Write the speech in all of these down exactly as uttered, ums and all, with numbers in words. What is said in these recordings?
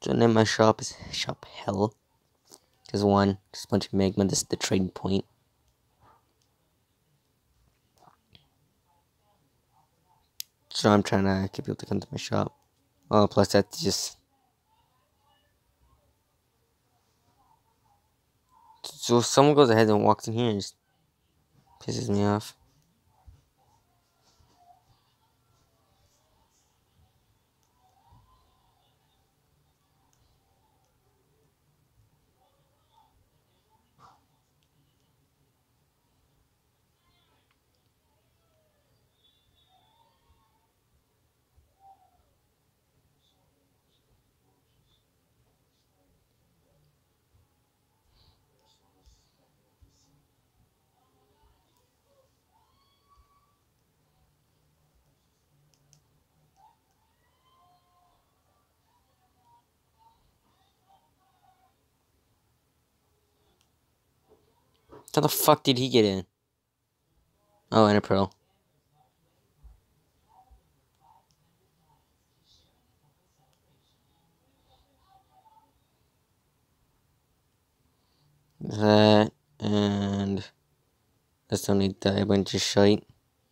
So name my shop is Shop Hell. Because one, just a bunch of magma, this is the trading point. So I'm trying to get people to come to my shop. Oh, plus that's just... So if someone goes ahead and walks in here, it just pisses me off. How the fuck did he get in? Oh, and a pearl. That, and... I still need that, a bunch of shite.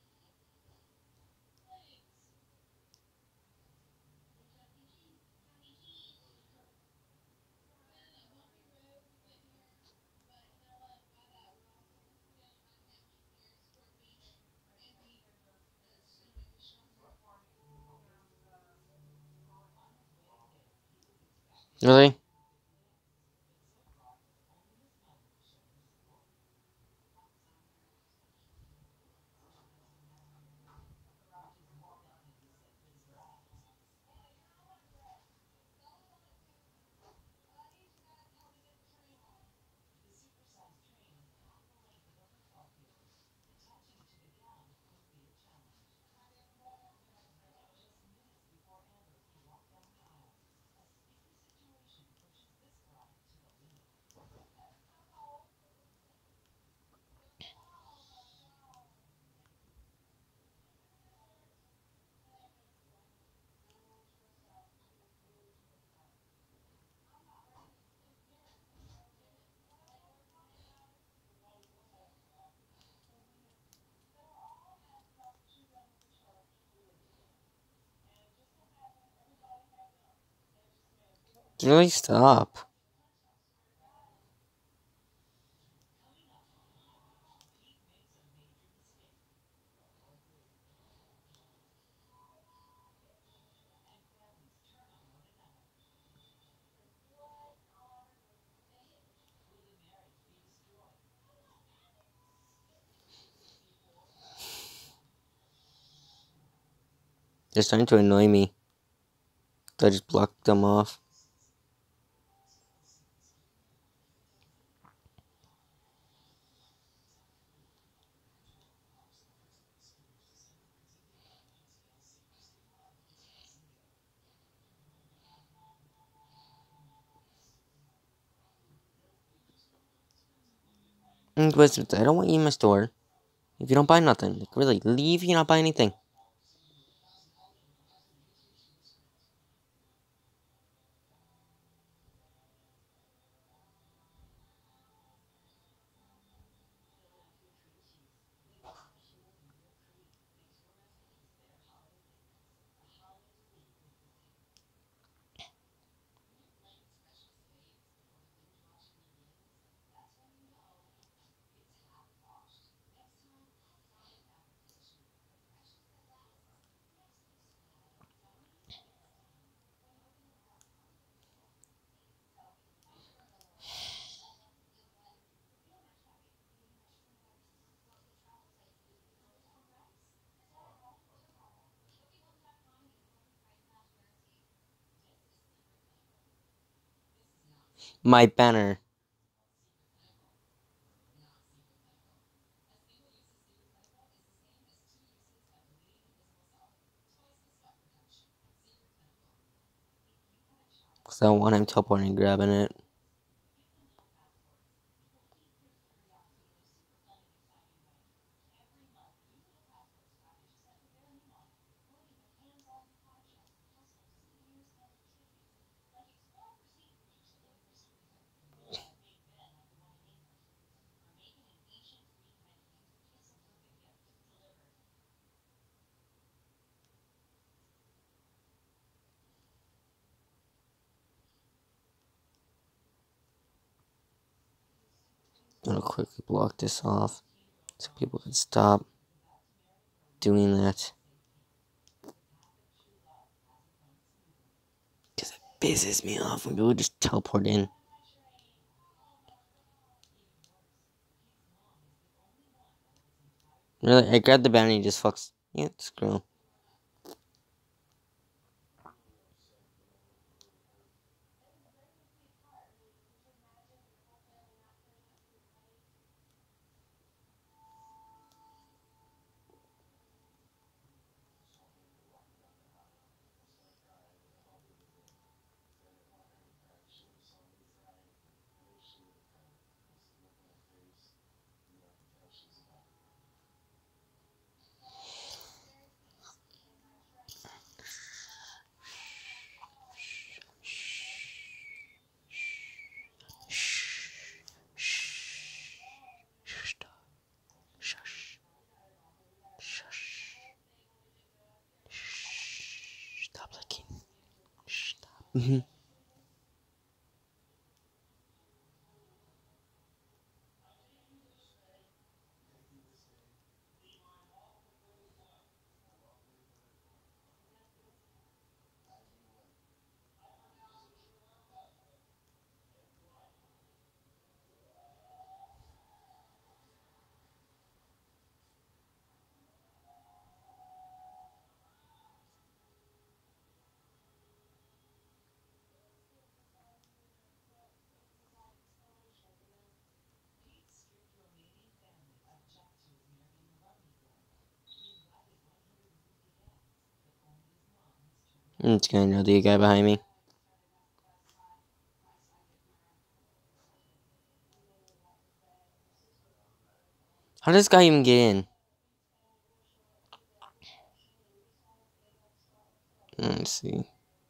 Really? Really stop. They're starting to annoy me. So I just blocked them off. And but I don't want you in my store if you don't buy nothing. Like, really, leave if you not buy anything. My banner. Because I don't want him teleporting and grabbing it. I'm gonna quickly block this off so people can stop doing that. Because it pisses me off when people just teleport in. Really, I grabbed the bounty and just fucks. Yeah, screw him. Stop looking. Stop. Mm-hmm. I'm just gonna know the guy behind me. How does this guy even get in? Let's see.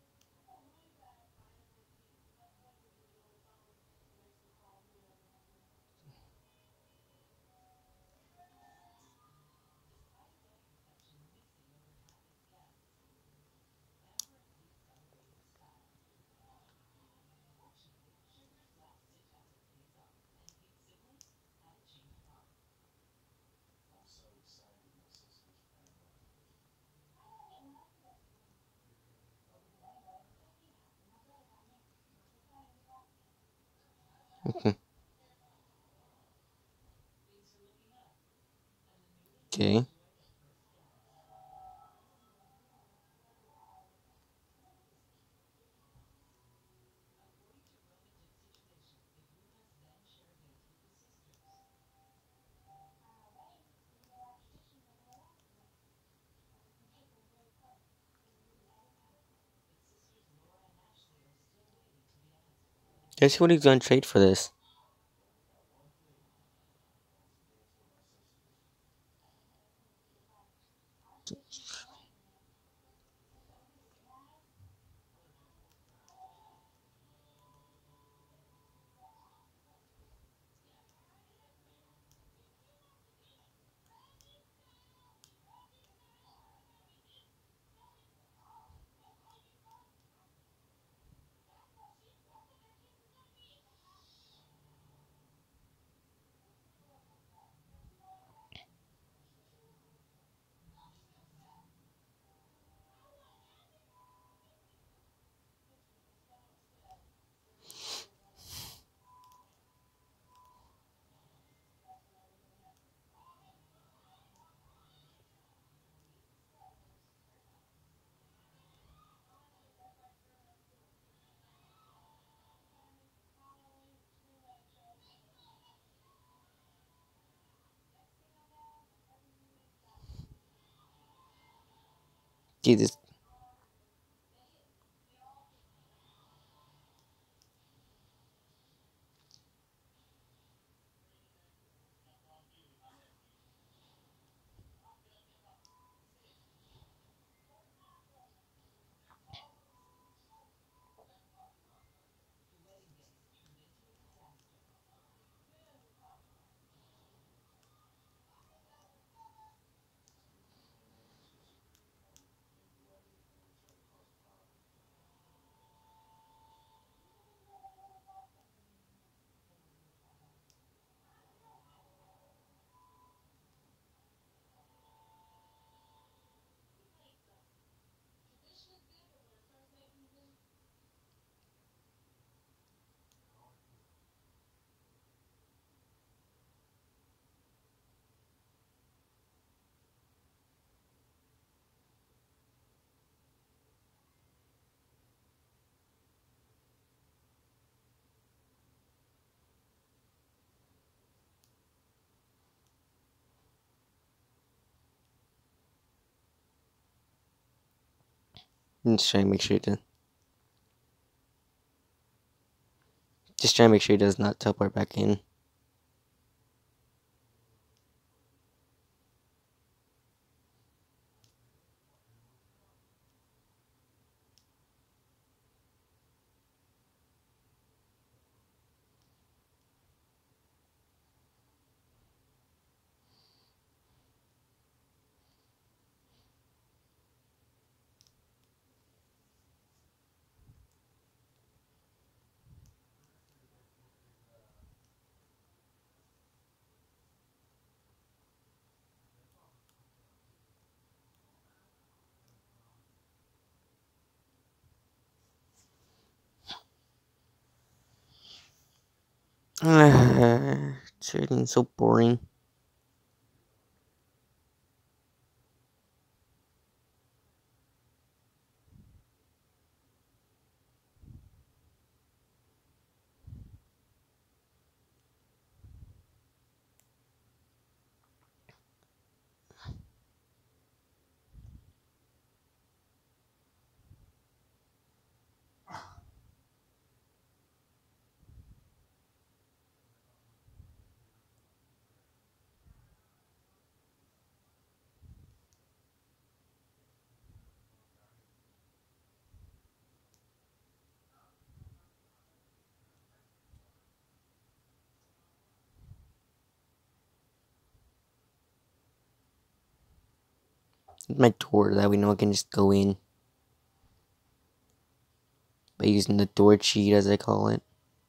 Okay. Guess what he's gonna trade for this? Jesus. I'm just trying to make sure it does. Just trying to make sure it does not teleport back in. Trading so boring. My door that we know I can just go in by using the door cheat, as I call it.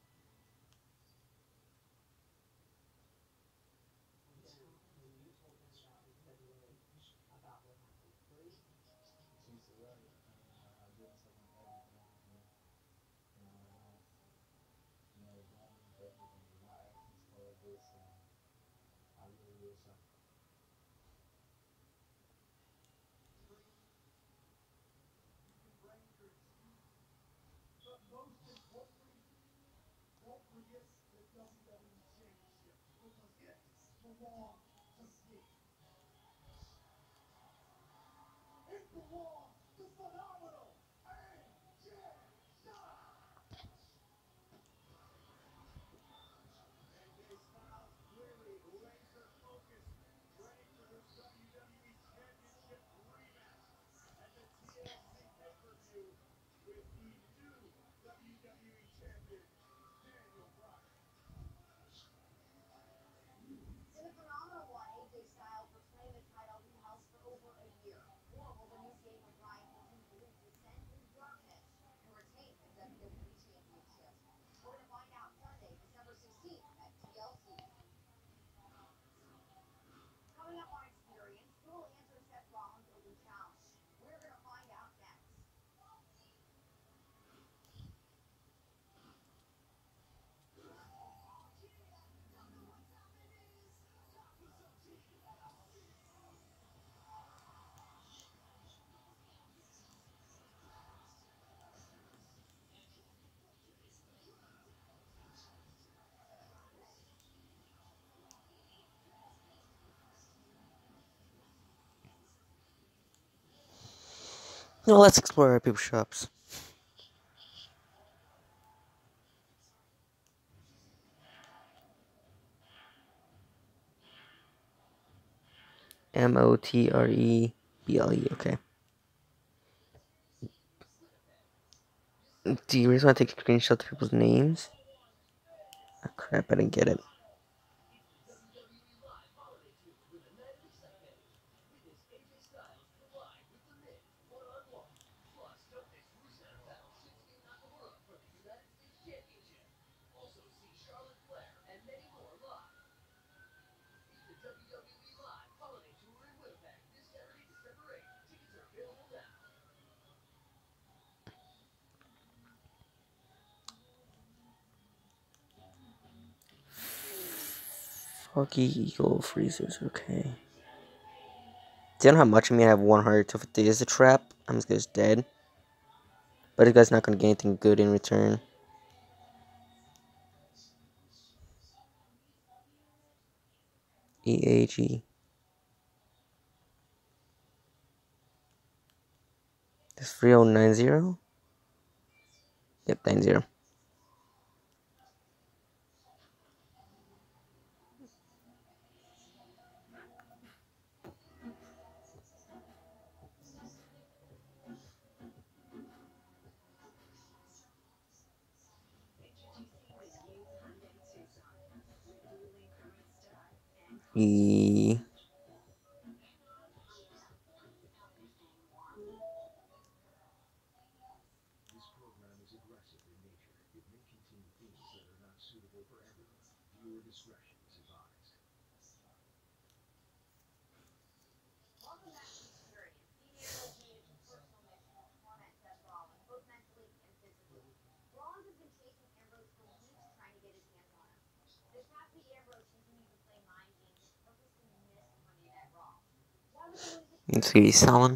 Well, let's explore our people shops. M O T R E B L E, okay. Do you really want to take a screenshot of people's names? Oh, crap, I didn't get it. Foggy Eagle Freezers, okay. They don't have much of me. I have one heart. So if it is a trap, I'm just dead. But you guys not gonna get anything good in return. E A G. It's three oh nine zero. Yep, nine zero. E. Let's see, Salon.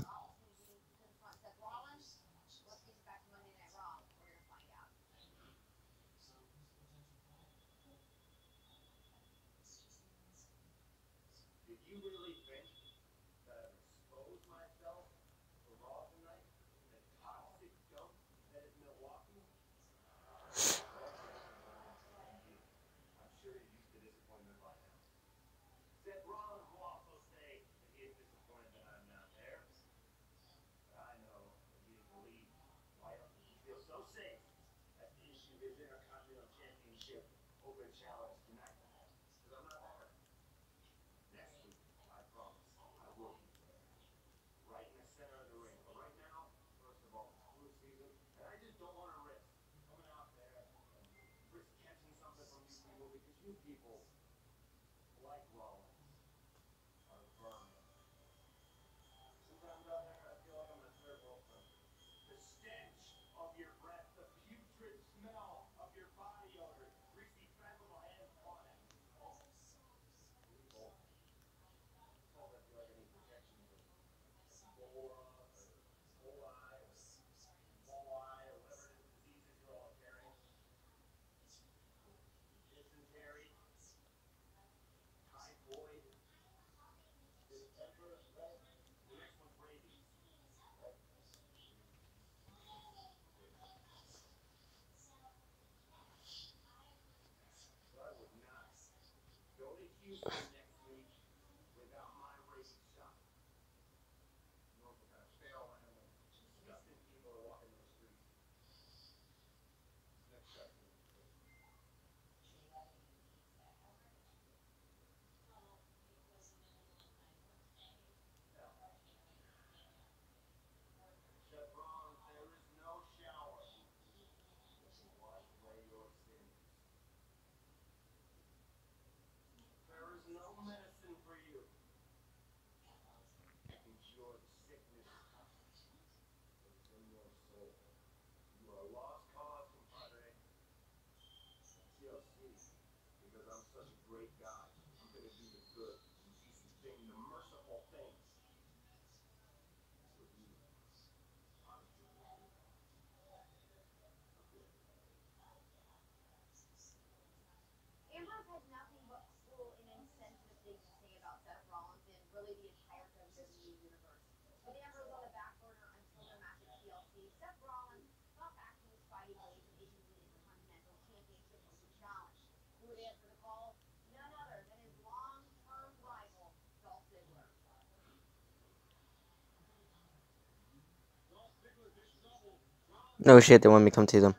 No shit, they want me to come to them.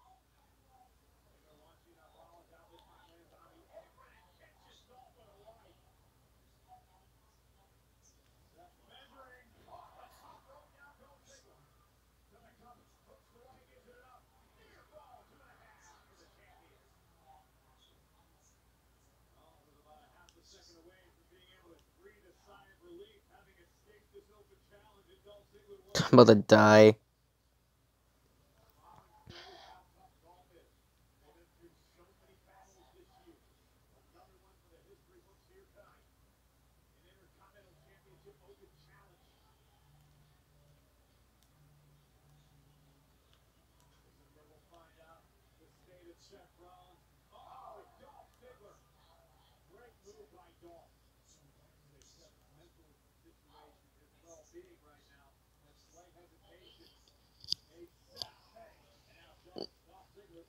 I'm about to die.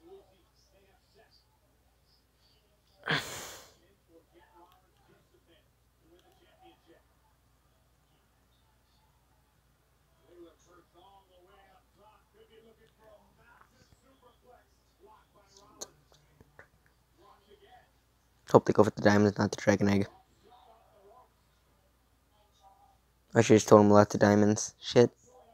Hope they go for the diamonds, not the dragon egg. I should just told him lots of diamonds. Shit.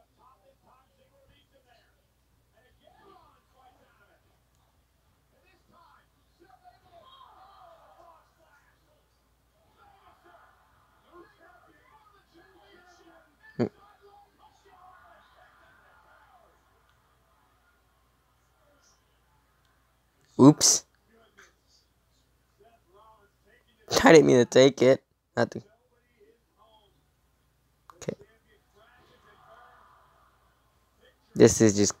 Oops. I didn't mean to take it. Not the... Okay. This is just...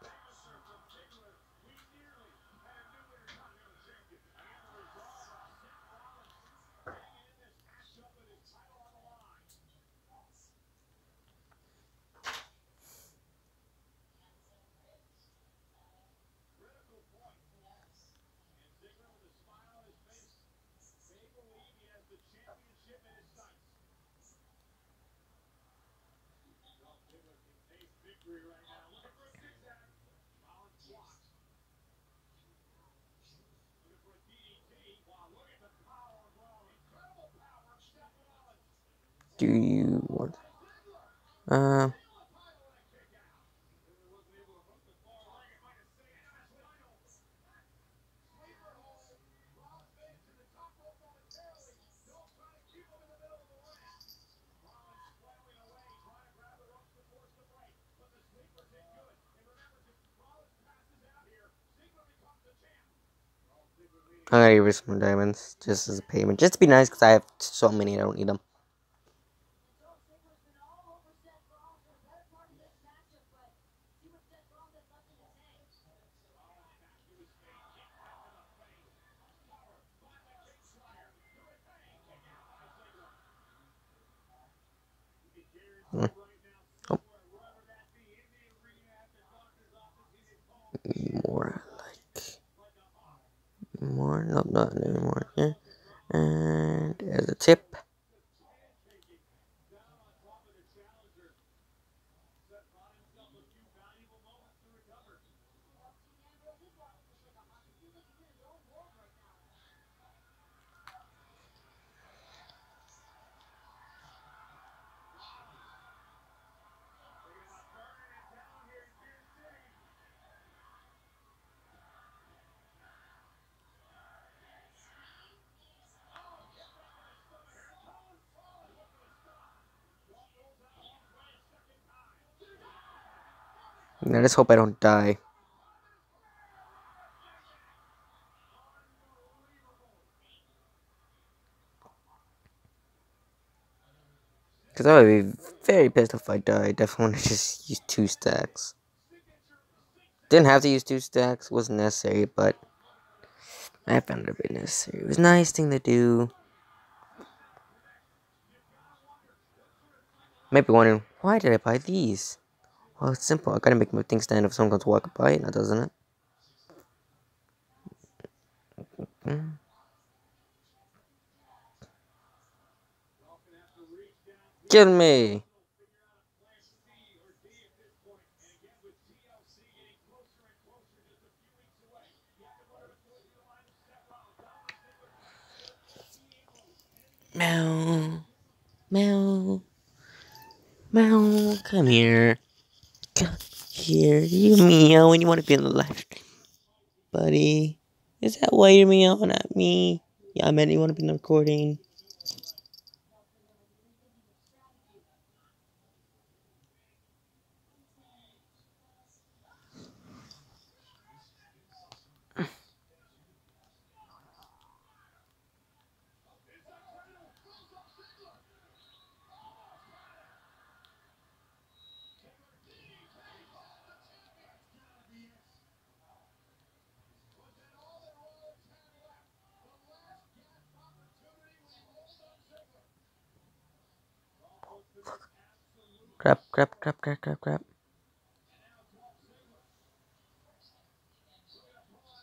Do you want... Uh... I'm gonna give her some diamonds, just as a payment. Just to be nice, because I have so many, I don't need them. Hmm. Oh. More, like... More, no, not anymore. Yeah. And as a tip... I just hope I don't die. Because I would be very pissed if I die. I definitely want to just use two stacks. Didn't have to use two stacks. Wasn't necessary, but I found it a bit necessary. It was a nice thing to do. Maybe wondering, why did I buy these? Well, it's simple. I gotta make my thing stand if someone comes to walk by it, now doesn't it? Mm. Kill me! Meow. Meow. Meow. Come here. Come here. You meow when you want to be in the live stream. Buddy. Is that why you're meowing at me? Yeah, I meant you want to be in the recording. Crap, crap, crap, crap, crap, crap.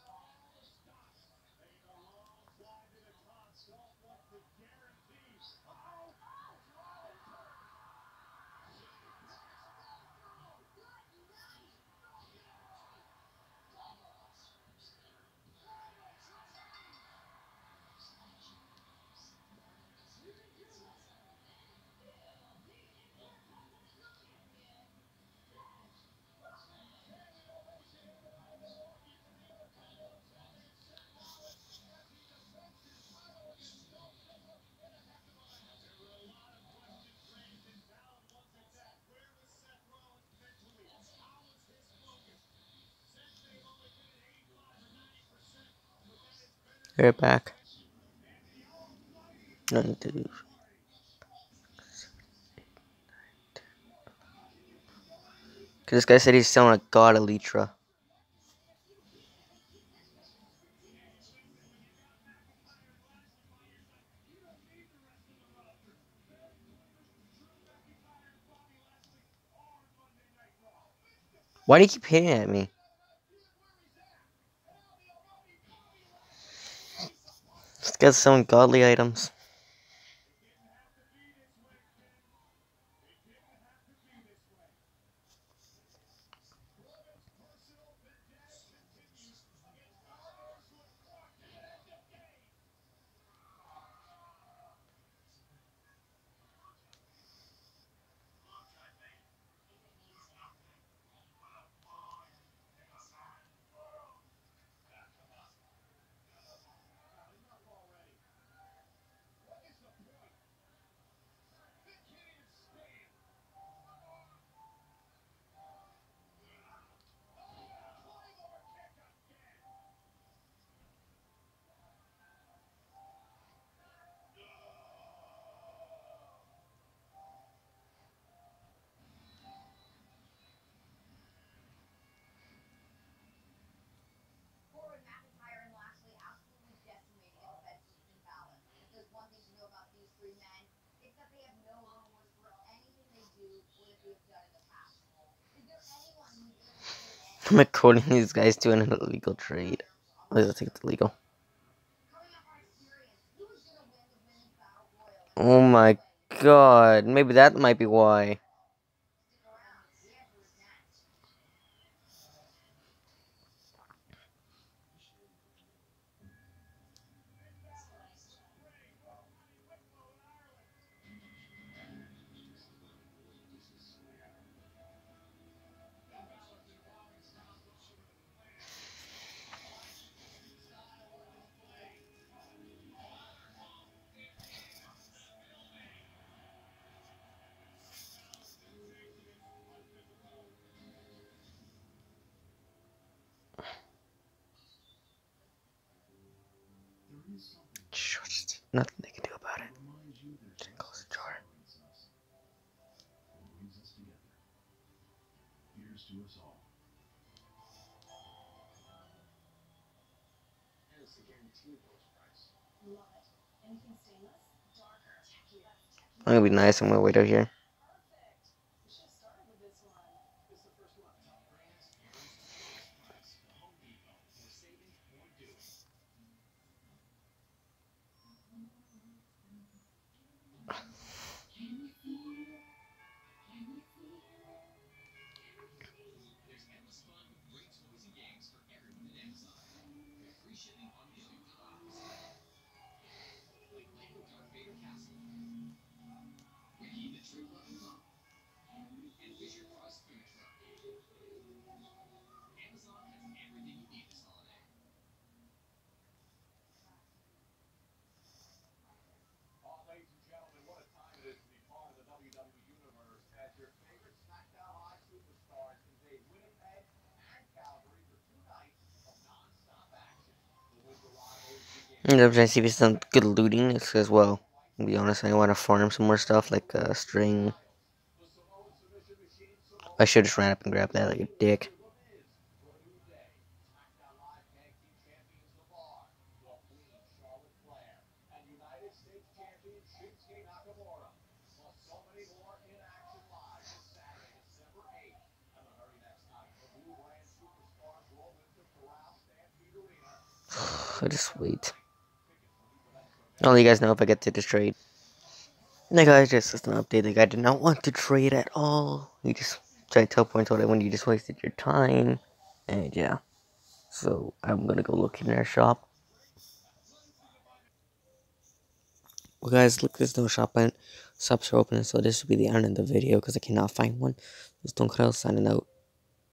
Right back. Nothing to do. Cause this guy said he's selling a god Elytra. Why do you keep hitting at me? This guy's selling godly items. I'm according these guys to an illegal trade. Let's think it's illegal. Oh my god. Maybe that might be why. Nothing they can do about it. Just close the door. I'm gonna be nice. I'm gonna wait out here. I'm trying to see if it's some good looting as well. To be honest, I want to farm some more stuff like uh, string. I should just ran up and grabbed that like a dick. I just wait. I'll let you guys know if I get to this trade. Hey guys, just as an update, the guy did not want to trade at all. He just tried to teleport told everyone you just wasted your time. And yeah. So I'm gonna go look in their shop. Well guys, look, there's no shop and shops are open, so this will be the end of the video because I cannot find one. Just don't cut out signing out.